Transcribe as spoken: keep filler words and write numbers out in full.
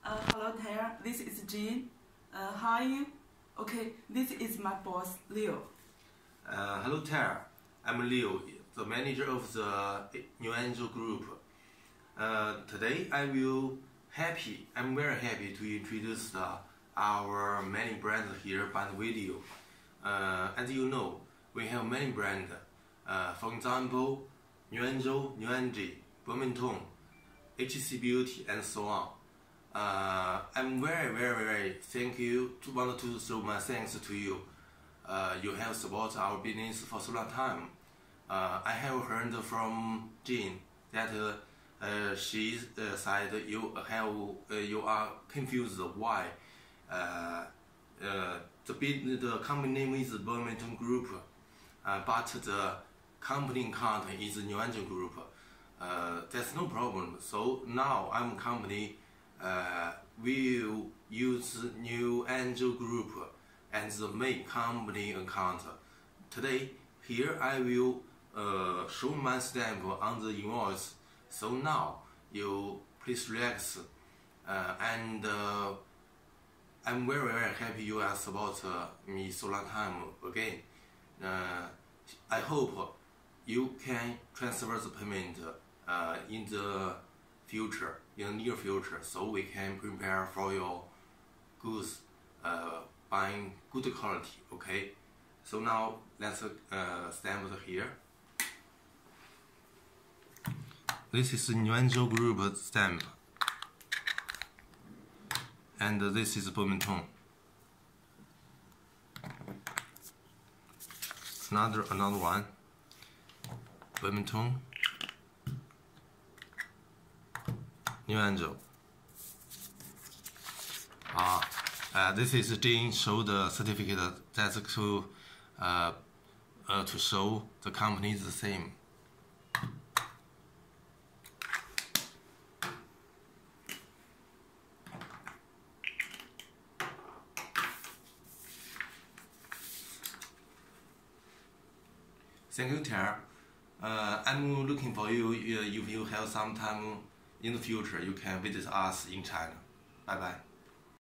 Uh, hello, Tara. This is Jean. Uh, how are you? Okay, this is my boss, Leo. Uh, hello, Tara. I'm Leo, the manager of the New Angel Group. Uh, today, I will happy. I'm very happy to introduce the, our many brands here by the video. Uh, as you know, we have many brands. Uh, for example, New Angel, New Angie, Bloomington, H C Beauty, and so on. Uh, I'm very, very, very thank you. To want to show my thanks to you. Uh, you have supported our business for so long time. Uh, I have heard from Jean that uh, uh, she uh, said you have uh, you are confused why uh, uh, the the company name is Bloomington Group, uh, but the company account is New Angel Group. Uh, that's no problem. So now I'm company uh, will use New Angel Group as the main company account. Today here I will uh, show my stamp on the invoice. So now you please relax, uh, and uh, I'm very very happy you have support uh, me so long time again. Uh, I hope you can transfer the payment uh, in the future, in the near future, so we can prepare for your goods uh, buying good quality. Okay, so now let's uh, stamp here. This is New Angel Group stamp, and this is Bloomington. Another another one, Bloomington, New Angel. Ah, uh, this is Jean show the certificate. That's to uh, uh, to show the company is the same. Thank you, Tara. Uh, I'm looking for you. If you have some time in the future, you can visit us in China. Bye bye.